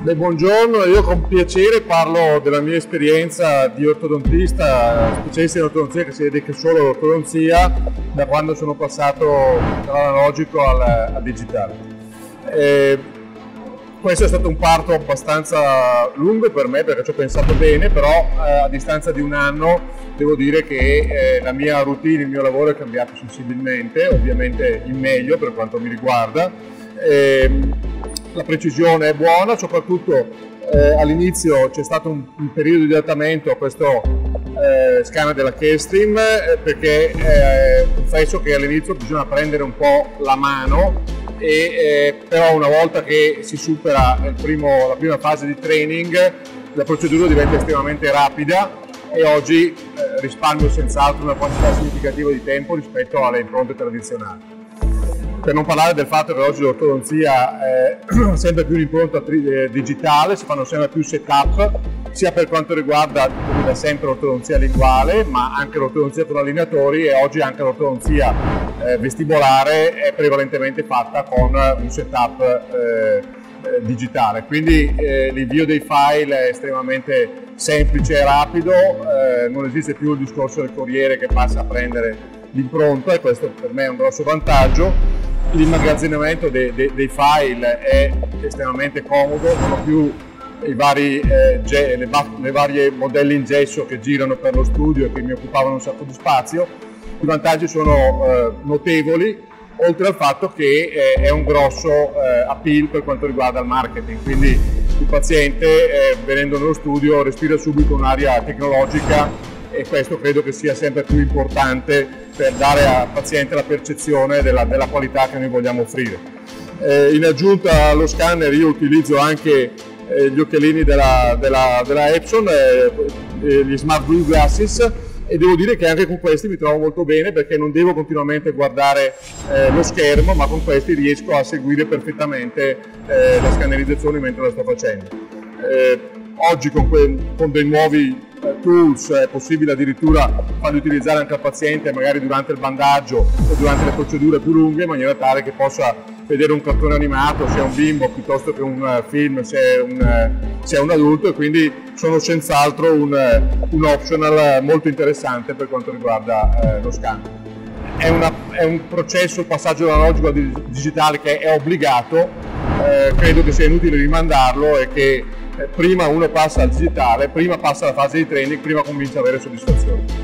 Beh, buongiorno, io con piacere parlo della mia esperienza di ortodontista, specialista in ortodonzia che si dedica solo all'ortodonzia da quando sono passato dall'analogico al digitale. Questo è stato un parto abbastanza lungo per me perché ci ho pensato bene, però a distanza di un anno devo dire che la mia routine, il mio lavoro è cambiato sensibilmente, ovviamente in meglio per quanto mi riguarda. La precisione è buona, soprattutto all'inizio c'è stato un periodo di adattamento a questo scanner della Carestream perché confesso che all'inizio bisogna prendere un po' la mano, però una volta che si supera la prima fase di training la procedura diventa estremamente rapida e oggi risparmio senz'altro una quantità significativa di tempo rispetto alle impronte tradizionali. Per non parlare del fatto che oggi l'ortodonzia è sempre più un'impronta digitale, si fanno sempre più setup, sia per quanto riguarda, come da sempre, l'ortodonzia linguale, ma anche l'ortodonzia con allineatori, e oggi anche l'ortodonzia vestibolare è prevalentemente fatta con un setup digitale. Quindi l'invio dei file è estremamente semplice e rapido, non esiste più il discorso del corriere che passa a prendere l'impronta, e questo per me è un grosso vantaggio. L'immagazzinamento dei file è estremamente comodo, non ho più le varie modelli in gesso che girano per lo studio e che mi occupavano un sacco di spazio. I vantaggi sono notevoli, oltre al fatto che è un grosso appeal per quanto riguarda il marketing, quindi il paziente venendo nello studio respira subito un'aria tecnologica, e questo credo che sia sempre più importante per dare al paziente la percezione della qualità che noi vogliamo offrire. In aggiunta allo scanner io utilizzo anche gli occhialini della Epson, gli Smart Blue Glasses, e devo dire che anche con questi mi trovo molto bene perché non devo continuamente guardare lo schermo, ma con questi riesco a seguire perfettamente la scannerizzazione mentre la sto facendo. Oggi con dei nuovi tools è possibile addirittura farli utilizzare anche al paziente magari durante il bandaggio o durante le procedure più lunghe, in maniera tale che possa vedere un cartone animato se è un bimbo piuttosto che un film se è un adulto, e quindi sono senz'altro un optional molto interessante per quanto riguarda lo scanner. È un processo, il passaggio dall'analogico al digitale, che è obbligato, credo che sia inutile rimandarlo e che prima uno passa al digitale, prima passa la fase di training, prima comincia ad avere soddisfazione.